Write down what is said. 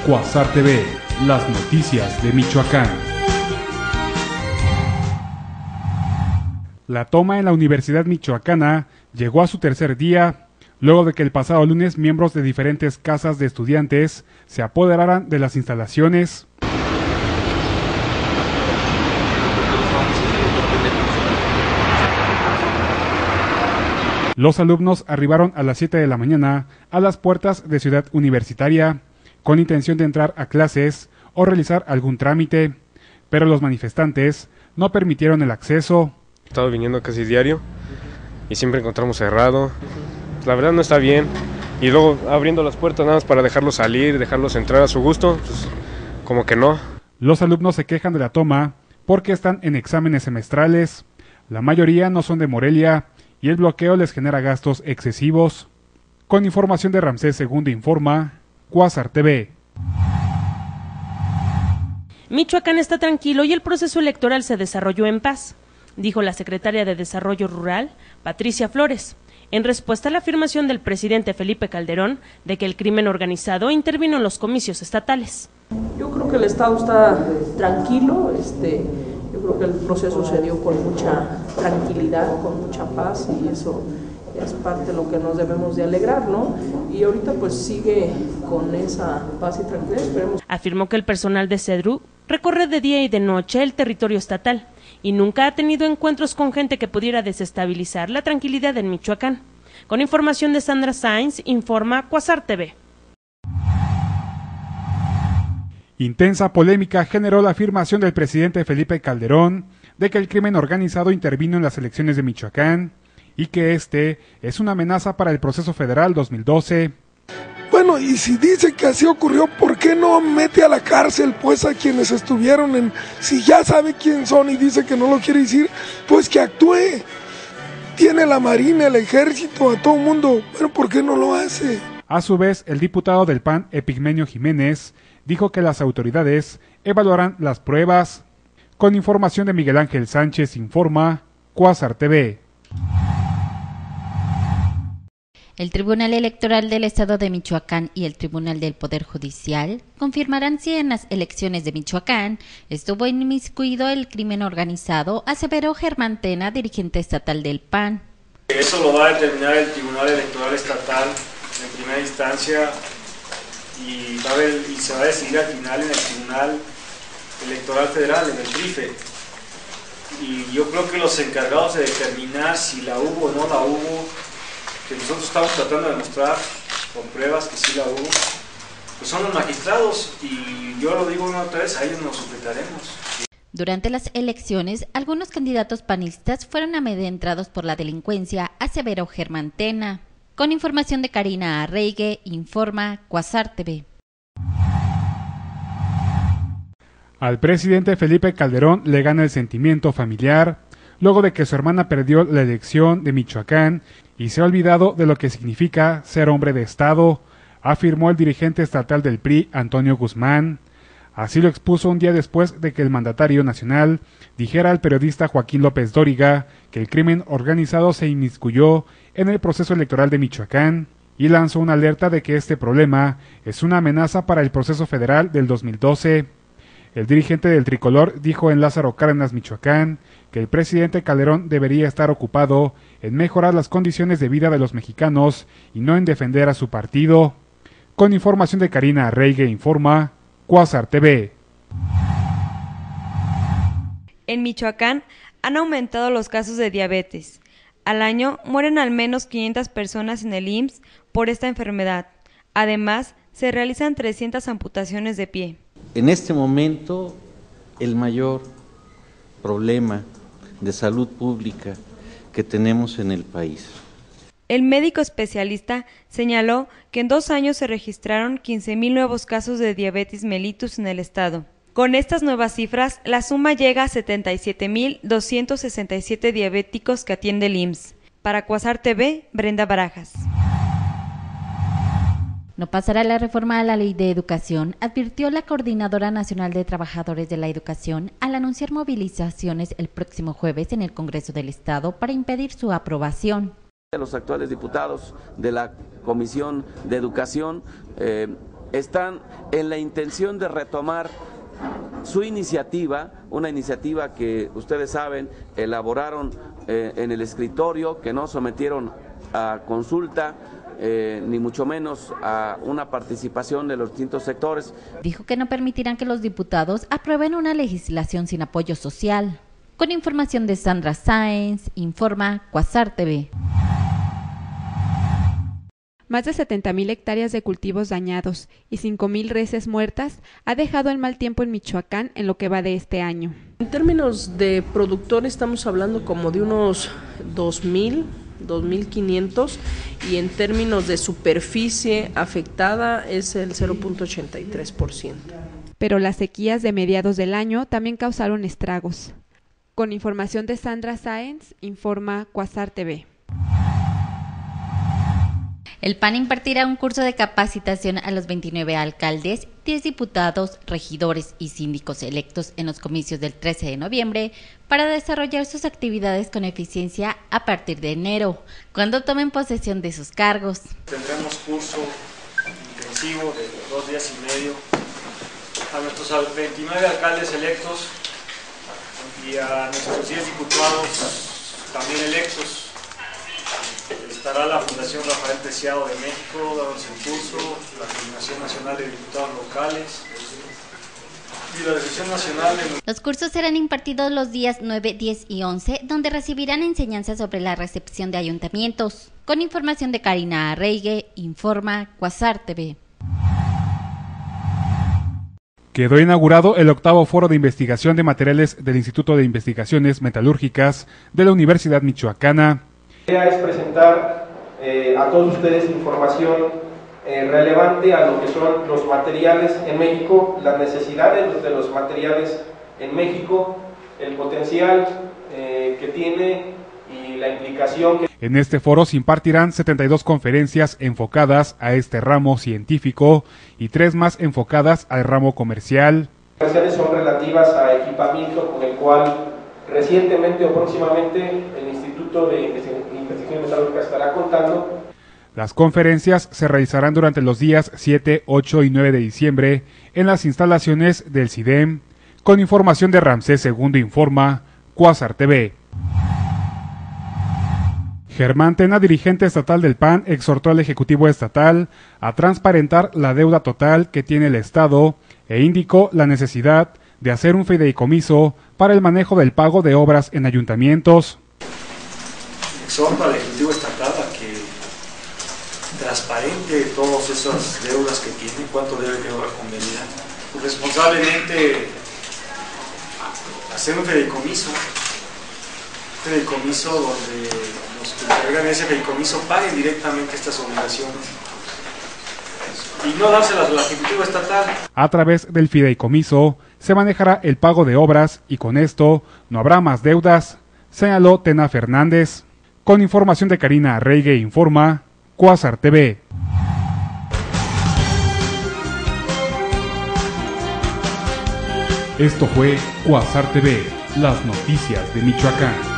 Cuasar TV, las noticias de Michoacán. La toma en la Universidad Michoacana llegó a su tercer día, luego de que el pasado lunes miembros de diferentes casas de estudiantes se apoderaran de las instalaciones. Los alumnos arribaron a las 7 de la mañana a las puertas de Ciudad Universitaria con intención de entrar a clases o realizar algún trámite, pero los manifestantes no permitieron el acceso. He estado viniendo casi diario y siempre encontramos cerrado. La verdad no está bien. Y luego abriendo las puertas nada más para dejarlos salir, dejarlos entrar a su gusto, pues como que no. Los alumnos se quejan de la toma porque están en exámenes semestrales. La mayoría no son de Morelia y el bloqueo les genera gastos excesivos. Con información de Ramsés II informa Cuasar TV. Michoacán está tranquilo y el proceso electoral se desarrolló en paz, dijo la secretaria de Desarrollo Rural, Patricia Flores, en respuesta a la afirmación del presidente Felipe Calderón de que el crimen organizado intervino en los comicios estatales. Yo creo que el Estado está tranquilo, yo creo que el proceso se dio con mucha tranquilidad, con mucha paz, y eso es parte de lo que nos debemos de alegrar, ¿no? Y ahorita pues sigue con esa paz y tranquilidad, esperemos. Afirmó que el personal de CEDRU recorre de día y de noche el territorio estatal y nunca ha tenido encuentros con gente que pudiera desestabilizar la tranquilidad en Michoacán. Con información de Sandra Sainz, informa Cuasar TV. Intensa polémica generó la afirmación del presidente Felipe Calderón de que el crimen organizado intervino en las elecciones de Michoacán y que este es una amenaza para el proceso federal 2012. Bueno, y si dice que así ocurrió, ¿por qué no mete a la cárcel pues a quienes estuvieron en... Si ya sabe quién son y dice que no lo quiere decir, pues que actúe. Tiene la Marina, el Ejército, a todo el mundo, pero ¿por qué no lo hace? A su vez, el diputado del PAN, Epigmenio Jiménez, dijo que las autoridades evaluarán las pruebas. Con información de Miguel Ángel Sánchez, informa Cuasar TV. El Tribunal Electoral del Estado de Michoacán y el Tribunal del Poder Judicial confirmarán si en las elecciones de Michoacán estuvo inmiscuido el crimen organizado, aseveró Germán Tena, dirigente estatal del PAN. Eso lo va a determinar el Tribunal Electoral Estatal en primera instancia y se va a decidir al final en el Tribunal Electoral Federal, en el TRIFE. Y yo creo que los encargados de determinar si la hubo o no la hubo, que nosotros estamos tratando de demostrar con pruebas que sí la hubo, pues son los magistrados, y yo lo digo una otra vez, a ellos nos sujetaremos. Durante las elecciones, algunos candidatos panistas fueron amedrentados por la delincuencia, aseveró Germán Tena. Con información de Karina Arreigue, informa Cuasar TV. Al presidente Felipe Calderón le gana el sentimiento familiar, luego de que su hermana perdió la elección de Michoacán y se ha olvidado de lo que significa ser hombre de Estado, afirmó el dirigente estatal del PRI, Antonio Guzmán. Así lo expuso un día después de que el mandatario nacional dijera al periodista Joaquín López Dóriga que el crimen organizado se inmiscuyó en el proceso electoral de Michoacán y lanzó una alerta de que este problema es una amenaza para el proceso federal del 2012. El dirigente del tricolor dijo en Lázaro Cárdenas, Michoacán, que el presidente Calderón debería estar ocupado en mejorar las condiciones de vida de los mexicanos y no en defender a su partido. Con información de Karina Arreigue, informa Cuasar TV. En Michoacán han aumentado los casos de diabetes. Al año mueren al menos 500 personas en el IMSS por esta enfermedad. Además, se realizan 300 amputaciones de pie. En este momento, el mayor problema de salud pública que tenemos en el país. El médico especialista señaló que en 2 años se registraron 15,000 nuevos casos de diabetes mellitus en el estado. Con estas nuevas cifras, la suma llega a 77,267 diabéticos que atiende el IMSS. Para Cuasar TV, Brenda Barajas. No pasará la reforma a la Ley de Educación, advirtió la Coordinadora Nacional de Trabajadores de la Educación al anunciar movilizaciones el próximo jueves en el Congreso del Estado para impedir su aprobación. Los actuales diputados de la Comisión de Educación están en la intención de retomar su iniciativa, una iniciativa que ustedes saben elaboraron en el escritorio, que no sometieron a consulta, ni mucho menos a una participación de los distintos sectores. Dijo que no permitirán que los diputados aprueben una legislación sin apoyo social. Con información de Sandra Sáenz, informa Quasar TV. Más de 70,000 hectáreas de cultivos dañados y 5,000 reses muertas ha dejado el mal tiempo en Michoacán en lo que va de este año. En términos de productores estamos hablando como de unos 2,000, 2,500, y en términos de superficie afectada es el 0.83%. Pero las sequías de mediados del año también causaron estragos. Con información de Sandra Sáenz, informa Quasar TV. El PAN impartirá un curso de capacitación a los 29 alcaldes, 10 diputados, regidores y síndicos electos en los comicios del 13 de noviembre para desarrollar sus actividades con eficiencia a partir de enero, cuando tomen posesión de sus cargos. Tendremos curso intensivo de 2 días y medio a nuestros 29 alcaldes electos y a nuestros 10 diputados también electos. Estará la Fundación Rafael Preciado de México dándose el curso, la Coordinación Nacional de Diputados Locales y la Dirección Nacional de... Los cursos serán impartidos los días 9, 10 y 11, donde recibirán enseñanzas sobre la recepción de ayuntamientos. Con información de Karina Arreygue, informa Quasar TV. Quedó inaugurado el 8º Foro de Investigación de Materiales del Instituto de Investigaciones Metalúrgicas de la Universidad Michoacana. La idea es presentar a todos ustedes información relevante a lo que son los materiales en México, las necesidades de los materiales en México, el potencial que tiene y la implicación que... En este foro se impartirán 72 conferencias enfocadas a este ramo científico y 3 más enfocadas al ramo comercial. Las conferencias son relativas a equipamiento con el cual recientemente o próximamente el Instituto de Investigaciones Metalúrgicas estará contando. Las conferencias se realizarán durante los días 7, 8 y 9 de diciembre en las instalaciones del CIDEM. Con información de Ramsés II informa Quasar TV. Germán Tena, dirigente estatal del PAN, exhortó al Ejecutivo Estatal a transparentar la deuda total que tiene el Estado e indicó la necesidad de hacer un fideicomiso para el manejo del pago de obras en ayuntamientos. Exhorto al Ejecutivo Estatal a que transparente todas esas deudas que tiene, cuánto debe de obra convenida, responsablemente hacer un fideicomiso donde los que entregan ese fideicomiso paguen directamente estas obligaciones y no dárselas al Ejecutivo Estatal. A través del fideicomiso se manejará el pago de obras y con esto no habrá más deudas, señaló Tena Fernández. Con información de Karina Arreygue informa Quasar TV. Esto fue Quasar TV, las noticias de Michoacán.